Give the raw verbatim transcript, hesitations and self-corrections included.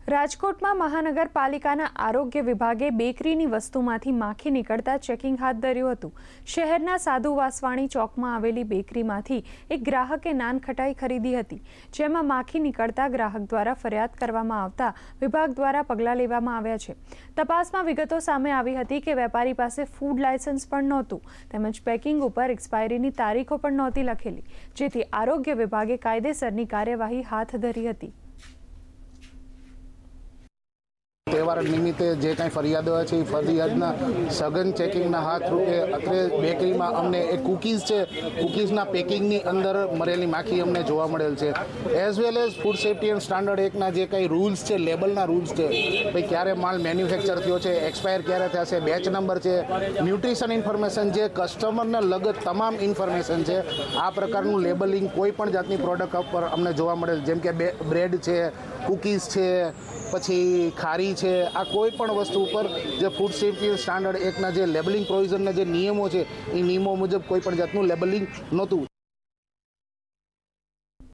રાજકોટમાં મહાનગરપાલિકાના આરોગ્ય વિભાગે બેકરીની વસ્તુમાંથી માખી નીકળતા ચેકિંગ હાથ ધર્યું હતું। શહેરના સાધુ વાસવાણી ચોકમાં આવેલી બેકરીમાંથી એક ગ્રાહકે નાન ખટાઈ ખરીદી હતી, જેમાં માખી નીકળતા ગ્રાહક દ્વારા ફરિયાદ કરવામાં આવતા વિભાગ દ્વારા પગલાં લેવામાં આવ્યા છે। તપાસમાં વિગતો સામે આવી હતી કે વેપારી પાસે ફૂડ લાયસન્સ પણ નહોતું, તેમજ પેકિંગ ઉપર એક્સપાયરીની તારીખો પણ નહોતી લખેલી, જેથી આરોગ્ય વિભાગે કાયદેસરની કાર્યવાહી હાથ ધરી હતી। તહેવાર નિમિત્તે જે કાંઈ ફરિયાદો છે એ ફરિયાદના સઘન ચેકિંગના હાથ રૂપે અત્રે બેકરીમાં અમને એ કૂકીઝ છે, કૂકીઝના પેકિંગની અંદર મરેલી માખી અમને જોવા મળેલ છે। As well as food safety and standard એકના જે કાંઈ રૂલ્સ છે, લેબલના રૂલ્સ છે, ભાઈ ક્યારે માલ મેન્યુફેક્ચર થયો છે, એક્સપાયર ક્યારે થશે, બેચ નંબર છે, ન્યુટ્રિશન ઇન્ફોર્મેશન જે કસ્ટમરને લગત તમામ ઇન્ફોર્મેશન છે, આ પ્રકારનું લેબલિંગ કોઈ પણ જાતની પ્રોડક્ટ ઉપર અમને જોવા મળેલ, જેમ કે બ્રેડ છે, કૂકીઝ છે, પછી ખારી છે, આ કોઈ પણ વસ્તુ ઉપર જે ફૂડ સેફ્ટી સ્ટાન્ડર્ડ એકના જે લેબલિંગ પ્રોવિઝનના જે નિયમો છે એ નિયમો મુજબ કોઈ પણ જાતનું લેબલિંગ નહોતું।